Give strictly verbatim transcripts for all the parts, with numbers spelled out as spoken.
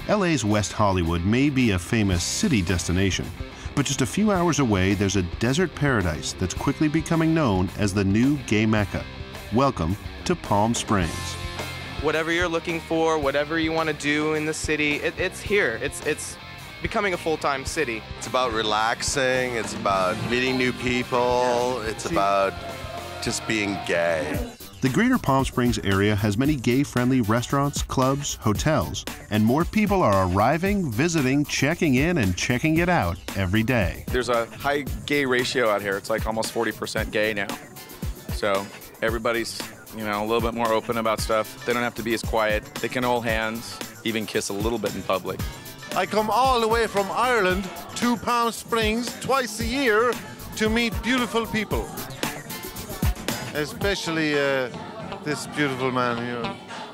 L A's West Hollywood may be a famous city destination, but just a few hours away, there's a desert paradise that's quickly becoming known as the new gay Mecca. Welcome to Palm Springs. Whatever you're looking for, whatever you want to do in the city, it, it's here. It's, it's becoming a full-time city. It's about relaxing, it's about meeting new people, it's about just being gay. The greater Palm Springs area has many gay-friendly restaurants, clubs, hotels, and more people are arriving, visiting, checking in, and checking it out every day. There's a high gay ratio out here. It's like almost forty percent gay now. So everybody's, you know, a little bit more open about stuff. They don't have to be as quiet. They can hold hands, even kiss a little bit in public. I come all the way from Ireland to Palm Springs twice a year to meet beautiful people. Especially uh, this beautiful man here.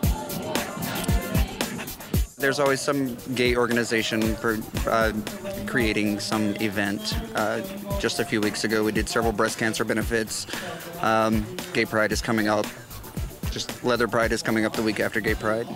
There's always some gay organization for uh, creating some event. Uh, just a few weeks ago, we did several breast cancer benefits. Um, Gay Pride is coming up. Just Leather Pride is coming up the week after Gay Pride.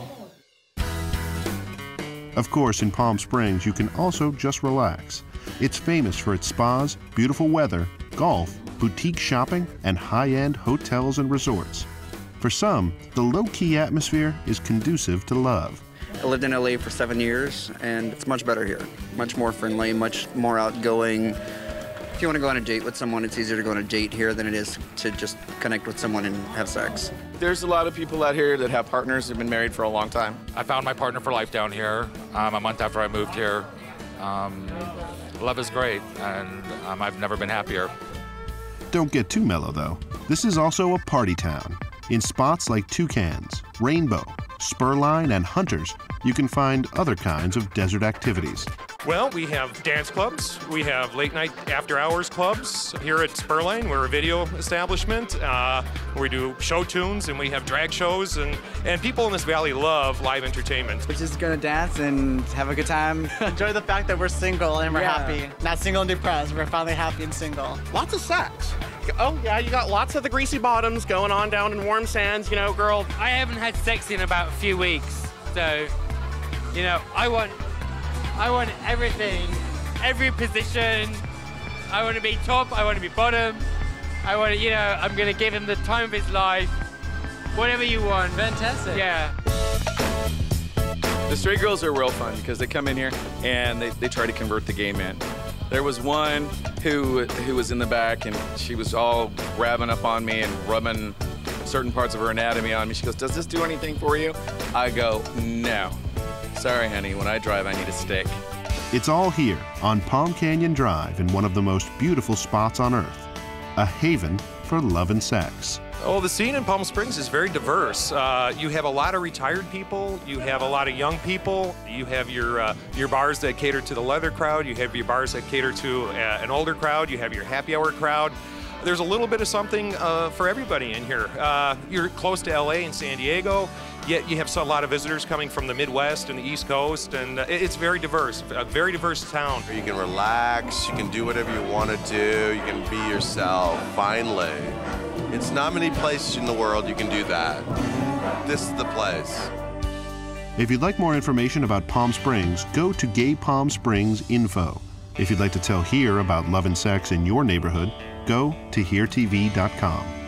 Of course, in Palm Springs, you can also just relax. It's famous for its spas, beautiful weather, golf, boutique shopping, and high-end hotels and resorts. For some, the low-key atmosphere is conducive to love. I lived in L A for seven years, and it's much better here. Much more friendly, much more outgoing. If you want to go on a date with someone, it's easier to go on a date here than it is to just connect with someone and have sex. There's a lot of people out here that have partners who've been married for a long time. I found my partner for life down here um, a month after I moved here. Um, love is great, and um, I've never been happier. Don't get too mellow, though. This is also a party town. In spots like Toucans, Rainbow, Spurline, and Hunters, you can find other kinds of desert activities. Well, we have dance clubs, we have late night after hours clubs here at Spurline. We're a video establishment. Uh, we do show tunes and we have drag shows, and, and people in this valley love live entertainment. We're just gonna dance and have a good time. Enjoy the fact that we're single and we're yeah. happy. Not single and depressed, we're finally happy and single. Lots of sex. Oh yeah, you got lots of the greasy bottoms going on down in Warm Sands, you know, girl. I haven't had sex in about a few weeks, so, you know, I want, I want everything, every position. I want to be top, I want to be bottom. I want to, you know, I'm going to give him the time of his life. Whatever you want. Fantastic. Yeah. The straight girls are real fun because they come in here and they, they try to convert the gay men. There was one who who was in the back and she was all grabbing up on me and rubbing certain parts of her anatomy on me. She goes, "Does this do anything for you?" I go, "No. Sorry, honey, when I drive, I need a stick." It's all here on Palm Canyon Drive in one of the most beautiful spots on Earth, a haven for love and sex. Oh, the scene in Palm Springs is very diverse. Uh, you have a lot of retired people, you have a lot of young people, you have your, uh, your bars that cater to the leather crowd, you have your bars that cater to uh, an older crowd, you have your happy hour crowd. There's a little bit of something uh, for everybody in here. Uh, you're close to L A and San Diego, yet you have a lot of visitors coming from the Midwest and the East Coast, and uh, it's very diverse, a very diverse town. You can relax, you can do whatever you want to do, you can be yourself, finally. It's not many places in the world you can do that. This is the place. If you'd like more information about Palm Springs, go to Gay Palm Springs Info. If you'd like to tell here about love and sex in your neighborhood, go to here T V dot com.